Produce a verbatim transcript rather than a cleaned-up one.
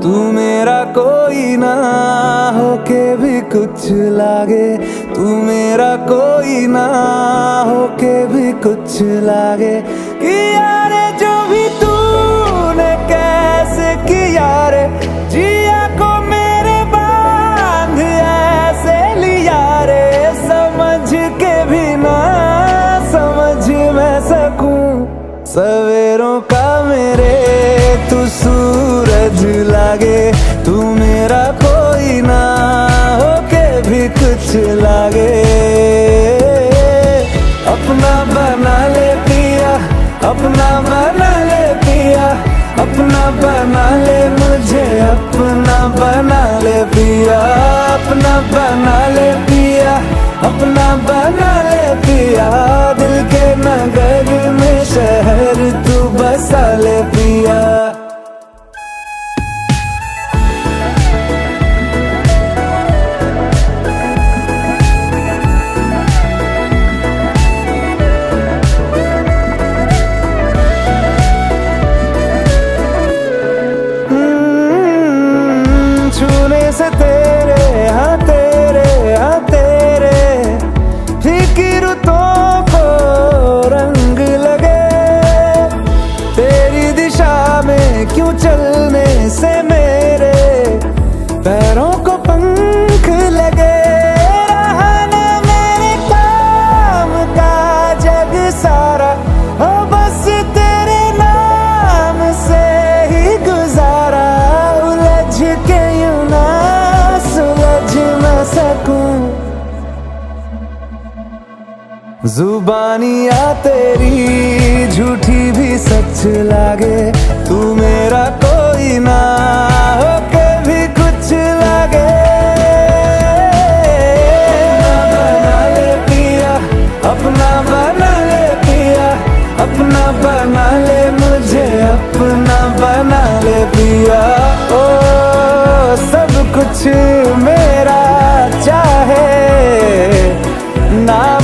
तू मेरा कोई ना होके भी कुछ लागे, तू मेरा कोई ना होके भी कुछ लागे। कि यारे जो भी तूने कैसे किया रे, जिया को मेरे बांध ऐसे लिया रे, समझ के भी ना समझ मैं सकूं सवेरों का मेरे तू सूरज लागे, तू मेरा कोई ना होके भी कुछ लागे। अपना बना ले पिया, अपना बना ले पिया, अपना बना ले मुझे, अपना बना ले पिया, अपना बना ले पिया, अपना बना ले पिया। दिल के नगर में शहर तू बसा ले पिया। छूने से तेरे हाँ तेरे हाँ तेरे फिक्रों को रंग लगे, तेरी दिशा में क्यों चलने से मेरे पैरों को पंख लगे। रहा ना मेरे काम का जग सारा, हो बस तेरे नाम से ही गुजारा। उलझ के यूं ना सुलझ न सकूं, जुबानियाँ तेरी झूठी भी सच लागे, तू मेरा कोई ना होके भी कुछ लागे। अपना बना ले पिया, अपना बना ले मुझे, अपना बना ले पिया। ओ सब कुछ मेरा चाहे ना